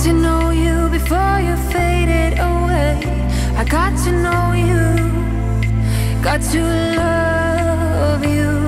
to know you before you faded away. I got to know you, got to love you.